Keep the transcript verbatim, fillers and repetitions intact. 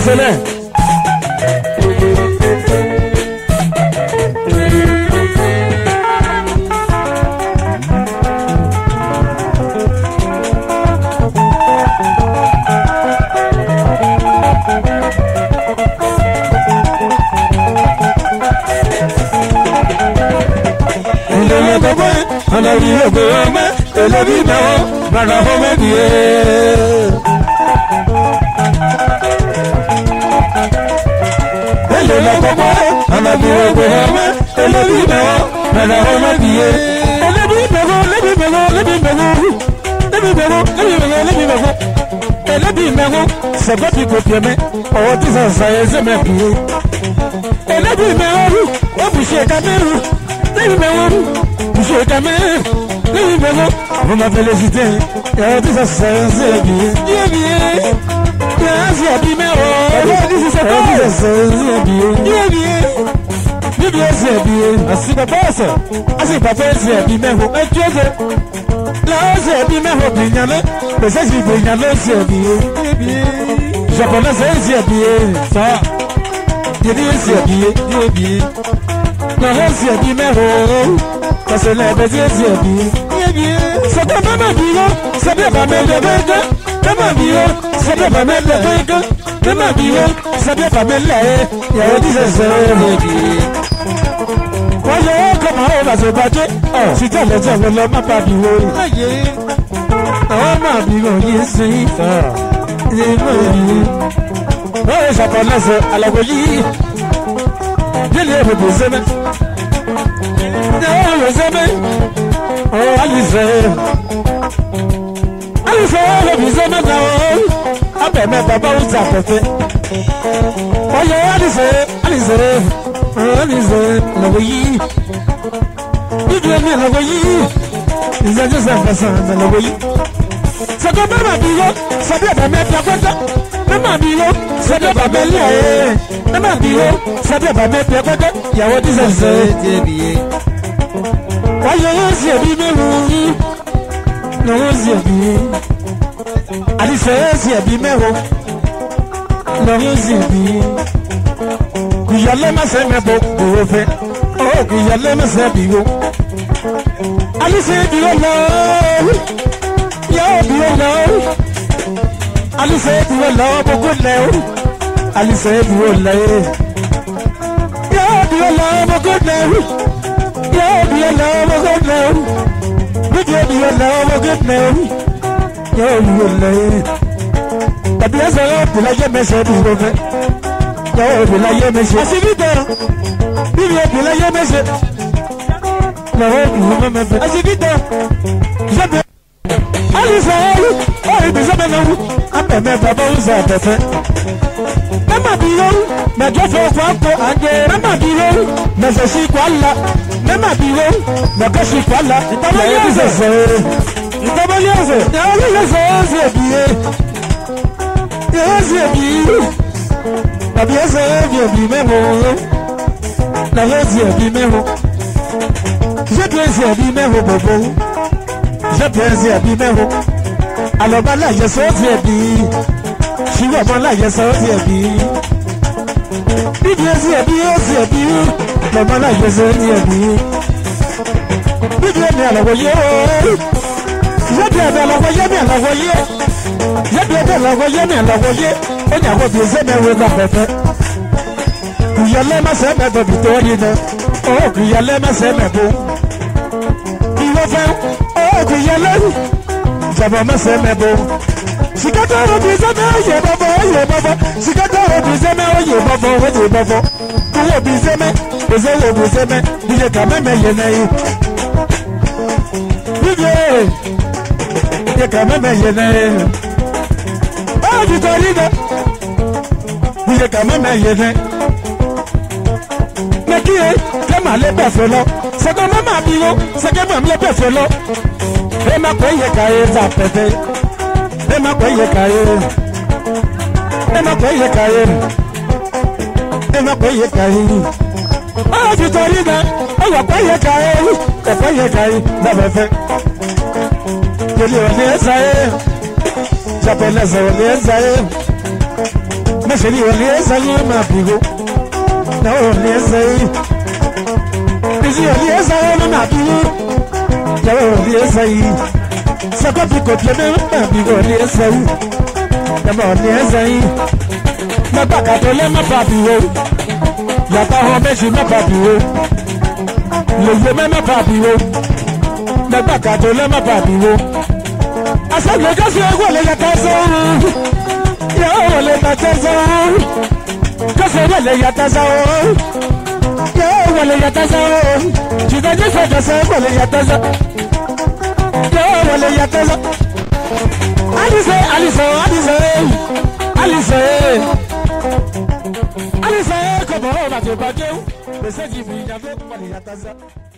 Excellent. On a vu le gouvernement et le vivant dans la remédier. Et le lendemain, on a vu le gouvernement et le vivant dans la remédier. Et le vivant, le vivant, le vivant, le vivant, le vivant, le vivant. Et le vivant, c'est pas du copier, on dit ça, ça y est, c'est même pied. Et le vivant, on bouge la caméra, le vivant. Monsieur Kamé, vous m'avez félicité. Et tout ça, c'est bien. Bien, bien. C'est bien, bien, bien, bien, c'est bien. Ainsi pas passe. Ainsi pas passe, c'est bien, mais tu es là, c'est bien, mais bien, mais c'est bien, c'est bien. Bien. Japonais, c'est bien. Ça. Bien, c'est bien, bien. Non, c'est bien, mais parce que les baiser c'est bien, bien. C'est pas ma vie, c'est pas ma vie, c'est ma vie, c'est pas ma vie, c'est ma vie, c'est pas ma vie. Il y a des choses bien. Voyez comment on va se battre. Si tu as les gens, on ne m'a pas dit oui. On m'a dit oui, c'est ça. Oh, japonaise à la volie. Je l'ai reposé. Oh, Alice, Alice, Alice, après mes papas, où ça peut faire? Oh, yeah, Alice, Alice, Alice, la voyie. Il vient bien la voyie. Ils ont juste un façon de la voyie. C'est comme ma bio, ça vient pas mettre la côte. Ma bio, ça vient pas mettre la ma bio, ça vient pas mettre la côte. Il y a autre chose, c'est bien. Voyez, c'est bien, non, c'est bien. Alice, c'est bien, non, c'est bien. Qu'il y a les massés, mais beaucoup, fait. Oh, qu'il y a les massés, bio. Alice, c'est bien, non. Yo, bien, non. Alice, c'est bien, non, beaucoup de lait. Alice, c'est bien, non. Yo, bien, non, beaucoup de lait. Yeah, be a love, good now. Be a love, good now. Yeah, be a love. But there's a lot to like a message. Yeah, be like a message. I see it there. Be like a message. No, I see it there. Alice, oh, it is a man. I'm a member of the perfect. Mama Bio, my daughter, Mama Bio, Messi Kuala. Mama Bio, Makashi Kuala, Itabaliase, Itabaliase, Itabaliase, yes, yes, Tabiase, you be memo, Nayasia be memo, Jetlasia be memo, Bobo, Jetlasia be memo, Alabala, yes, yes, she was one like yes, yes, if yes, yes, yes, the man I was in here. Big Yamela, will you? Yabella, will you? Yabella, will you? And I hope you send me with a pepper. Kuyalema said that the Victoria. Oh, Kuyalema said that. He was out. Oh, Kuyalema. Javama said that. She got out of his own, Baba, Baba. She got out of his own, Baba, with your Baba. Who be Zeme? Is a little Zeme? Did you come and make your name? You come and make your name. Oh, you got it. Did you come and make your name? Make it, come on, let us follow. Second, Mamma Bio, second, let us follow. Emma Payaka is up today. Emma Payaka. Emma Payaka. Emma Payaka. Oh, you told me that. Oh, you pay a guy. The pay a guy. Never think. You live in the Israel. Japanese on the Israel. Mesheli wali esayi mabigo. Na wali esayi. Bizi wali esayi mabigo. Na wali esayi. Sakopi kopye mabigo wali esayi. Na wali esayi. Mabaka tole mabigo. Yata ho meshi mabigo. Leye me mabigo. Mabaka tole mabigo. Asa le kasi wale yatazo. Ya wale yatazo. Kasi wale yatazo. Ya wale yatazo. Chida jisa kasi wale yatazo. Ya wale yatazo. Alize, alize, alize, alize, alize. Como va te bateu? Você divide a ver wale yatazo.